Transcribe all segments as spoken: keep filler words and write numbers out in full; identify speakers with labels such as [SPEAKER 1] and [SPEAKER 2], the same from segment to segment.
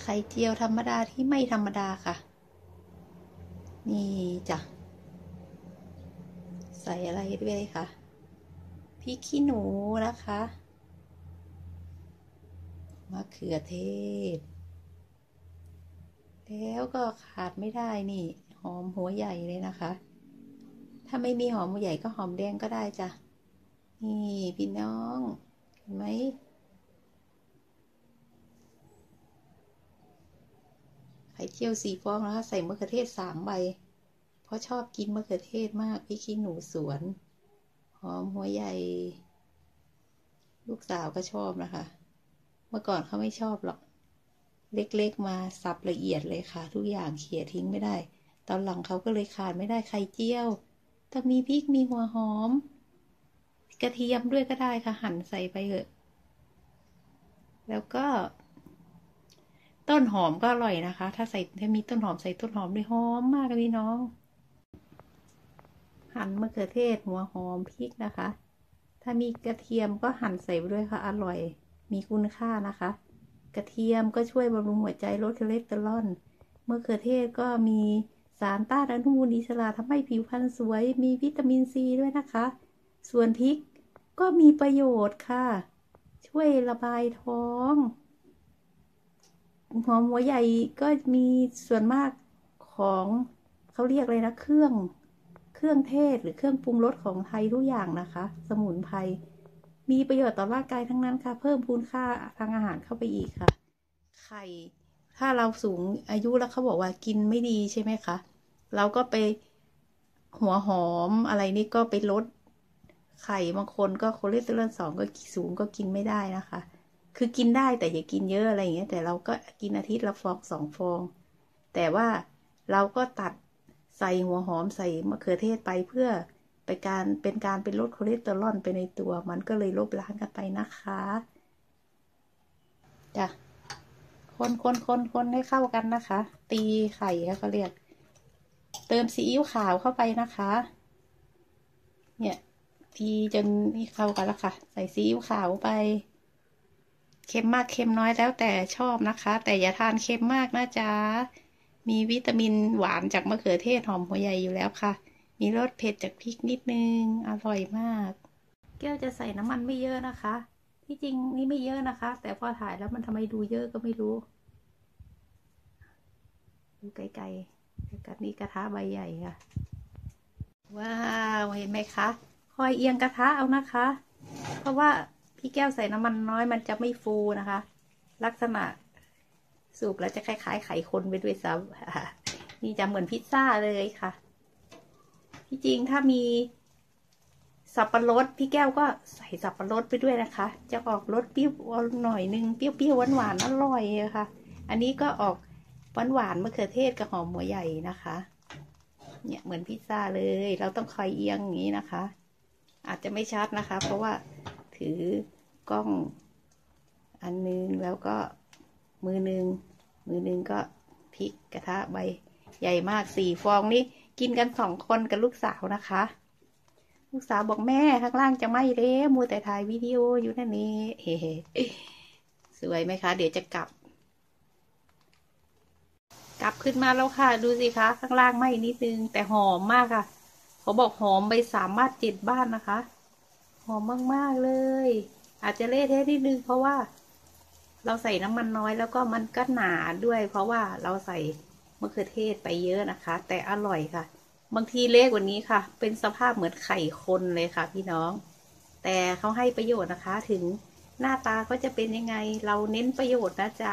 [SPEAKER 1] ข่เจียวธรรมดาที่ไม่ธรรมดาค่ะนี่จ้ะใส่อะไรด้วยคะพริกขี้หนูนะคะมะเขือเทศแล้วก็ขาดไม่ได้นี่หอมหัวใหญ่เลยนะคะถ้าไม่มีหอมหัวใหญ่ก็หอมแดงก็ได้จ้ะนี่พี่น้องเห็นไหมไข่เจียวสี่ฟองนะคะใส่มะเขือเทศสามใบเพราะชอบกินมะเขือเทศมากพริกขี้หนูสวนหอมหัวใหญ่ลูกสาวก็ชอบนะคะเมื่อก่อนเขาไม่ชอบหรอกเล็กๆมาสับละเอียดเลยค่ะทุกอย่างเขี่ยทิ้งไม่ได้ตอนหลังเขาก็เลยขาดไม่ได้ไข่เจียวต้องมีพริกมีหัวหอมกระเทียมด้วยก็ได้ค่ะหั่นใส่ไปเถอะแล้วก็ต้นหอมก็อร่อยนะคะถ้าใส่ถ้ามีต้นหอมใส่ต้นหอมด้วยหอมมากเลยพี่น้องหั่นมะเขือเทศหัวหอมพริกนะคะถ้ามีกระเทียมก็หั่นใส่ไปด้วยค่ะอร่อยมีคุณค่านะคะกระเทียมก็ช่วยบำรุงหัวใจลดคอเลสเตอรอลมะเขือเทศก็มีสารต้านอนุมูลอิสระทำให้ผิวพรรณสวยมีวิตามินซีด้วยนะคะส่วนพริกก็มีประโยชน์ค่ะช่วยระบายท้องหอมหัวใหญ่ก็มีส่วนมากของเขาเรียกเลยนะเครื่องเครื่องเทศหรือเครื่องปรุงรสของไทยทุกอย่างนะคะสมุนไพรมีประโยชน์ต่อร่างกายทั้งนั้นค่ะเพิ่มคุณค่าทางอาหารเข้าไปอีกค่ะไข่ถ้าเราสูงอายุแล้วเขาบอกว่ากินไม่ดีใช่ไหมคะเราก็ไปหัวหอมอะไรนี่ก็ไปลดไข่บางคนก็คอเลสเตอรอลสองก็สูงก็กินไม่ได้นะคะคือกินได้แต่อย่ากินเยอะอะไรอย่างเงี้ยแต่เราก็กินอาทิตย์ละฟองสองฟองแต่ว่าเราก็ตัดใส่หัวหอมใส่มะเขือเทศไปเพื่อไปการเป็นการเป็นลดคอเลสเตอรอลไปในตัวมันก็เลยลบล้างกันไปนะคะจ้ะคนคนคนคนให้เข้ากันนะคะตีไข่เขาเรียกเติมซีอิ๊วขาวเข้าไปนะคะเนี่ยทีจนนี่เข้ากันแล้วค่ะใส่ซีอิ๊วขาวไปเค็มมากเค็มน้อยแล้วแต่ชอบนะคะแต่อย่าทานเค็มมากนะจ๊ะมีวิตามินหวานจากมะเขือเทศหอมหัวใหญ่อยู่แล้วค่ะมีรสเผ็ดจากพริกนิดนึงอร่อยมากแก้วจะใส่น้ำมันไม่เยอะนะคะที่จริงนี่ไม่เยอะนะคะแต่พอถ่ายแล้วมันทำไมดูเยอะก็ไม่รู้ดูไกลๆกับนี่กระทะใบใหญ่ค่ะว้าวเห็นไหมคะคอยเอียงกระทะเอานะคะเพราะว่าพี่แก้วใส่น้ำมันน้อยมันจะไม่ฟูนะคะลักษณะสูบแล้วจะคล้ายๆไข่คนไปด้วยซ้ำนี่จะเหมือนพิซซ่าเลยค่ะที่จริงถ้ามีสับปะรดพี่แก้วก็ใส่สับปะรดไปด้วยนะคะจะออกรสเปรี้ยวหน่อยนึงเปรี้ยวๆหวานๆอร่อยค่ะอันนี้ก็ออกหวานๆมะเขือเทศกับหอมหัวใหญ่นะคะเนี่ยเหมือนพิซซ่าเลยเราต้องคอยเอียงอย่างนี้นะคะอาจจะไม่ชัดนะคะเพราะว่าถือกล้องอันนึงแล้วก็มือนึงมือนึงก็พริกกระทะใบใหญ่มากสี่ฟองนี่กินกันสองคนกับลูกสาวนะคะลูกสาวบอกแม่ข้างล่างจะไหม้เลยมัวแต่ถ่ายวิดีโออยู่นั่นนี่เฮ้สวยไหมคะเดี๋ยวจะกลับกลับขึ้นมาแล้วค่ะดูสิคะข้างล่างไหม้นิดนึงแต่หอมมากค่ะเขาบอกหอมไปสามารถเจ็ดบ้านนะคะหอมมากๆเลยอาจจะเละเทะนิดนึงเพราะว่าเราใส่น้ำมันน้อยแล้วก็มันก็หนาด้วยเพราะว่าเราใส่มะเขือเทศไปเยอะนะคะแต่อร่อยค่ะบางทีเละกว่านี้ค่ะเป็นสภาพเหมือนไข่คนเลยค่ะพี่น้องแต่เขาให้ประโยชน์นะคะถึงหน้าตาเขาจะเป็นยังไงเราเน้นประโยชน์นะจ๊ะ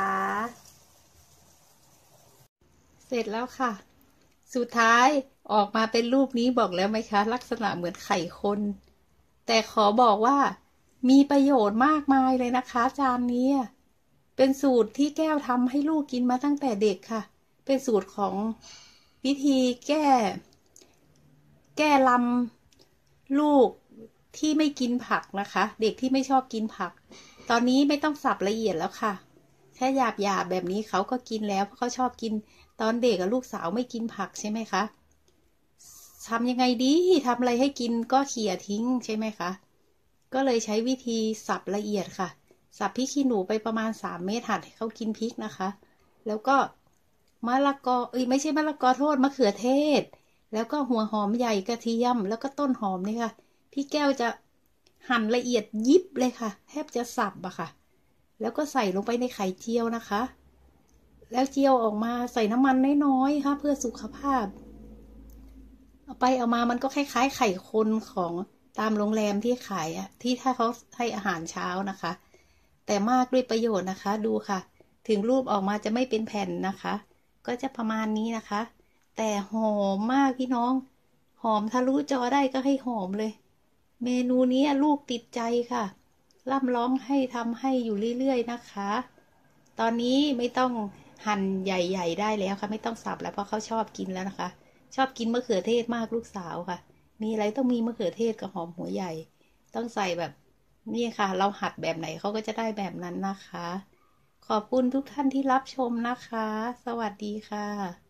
[SPEAKER 1] เสร็จแล้วค่ะสุดท้ายออกมาเป็นรูปนี้บอกแล้วไหมคะลักษณะเหมือนไข่คนแต่ขอบอกว่ามีประโยชน์มากมายเลยนะคะจานนี้เป็นสูตรที่แก้วทำให้ลูกกินมาตั้งแต่เด็กค่ะเป็นสูตรของวิธีแก้แก้ลำลูกที่ไม่กินผักนะคะเด็กที่ไม่ชอบกินผักตอนนี้ไม่ต้องสับละเอียดแล้วค่ะแค่หยาบหยาบแบบนี้เขาก็กินแล้วเพราะเขาชอบกินตอนเด็กกับลูกสาวไม่กินผักใช่ไหมคะทำยังไงดีทำอะไรให้กินก็เขี่ยทิ้งใช่ไหมคะก็เลยใช้วิธีสับละเอียดค่ะสับพริกขี้หนูไปประมาณสามเม็ดหั่นให้เขากินพริกนะคะแล้วก็มะละกอเอ้ยไม่ใช่มะละกอโทษมะเขือเทศแล้วก็หัวหอมใหญ่กระเทียมแล้วก็ต้นหอมนี่ค่ะพี่แก้วจะหั่นละเอียดยิบเลยค่ะแทบจะสับอะค่ะแล้วก็ใส่ลงไปในไข่เจียวนะคะแล้วเจียวออกมาใส่น้ำมันน้อยๆค่ะเพื่อสุขภาพเอาไปเอามามันก็คล้ายๆไข่คนของตามโรงแรมที่ขายอะที่ถ้าเขาให้อาหารเช้านะคะแต่มากด้วยประโยชน์นะคะดูค่ะถึงรูปออกมาจะไม่เป็นแผ่นนะคะก็จะประมาณนี้นะคะแต่หอมมากพี่น้องหอมทะลุจอได้ก็ให้หอมเลยเมนูนี้ลูกติดใจค่ะร่ำร้องให้ทำให้อยู่เรื่อยๆนะคะตอนนี้ไม่ต้องหั่นใหญ่ๆได้แล้วค่ะไม่ต้องสับแล้วเพราะเขาชอบกินแล้วนะคะชอบกินมะเขือเทศมากลูกสาวค่ะมีอะไรต้องมีมะเขือเทศกับหอมหัวใหญ่ต้องใส่แบบนี่ค่ะเราหัดแบบไหนเขาก็จะได้แบบนั้นนะคะขอบคุณทุกท่านที่รับชมนะคะสวัสดีค่ะ